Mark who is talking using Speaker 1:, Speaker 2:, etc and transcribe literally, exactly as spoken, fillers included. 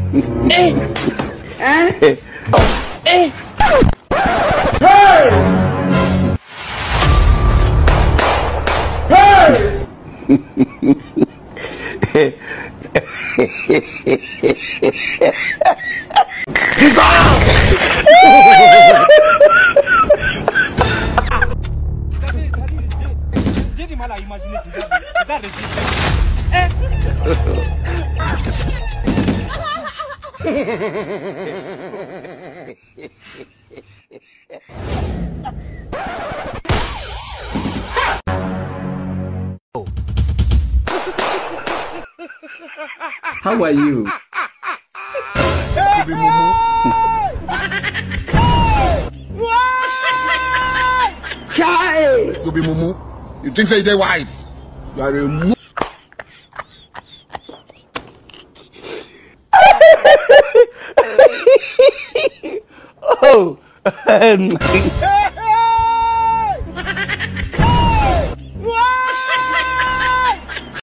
Speaker 1: Eh. Hein? Eh.
Speaker 2: Hey! Hey!
Speaker 1: J'ai du mal à imaginer ce genre de résultat. Eh?
Speaker 3: How are you?
Speaker 2: Baby Mumu.
Speaker 1: Child!
Speaker 2: Baby Mumu. You think say they wise? You are a mu.
Speaker 3: Oh.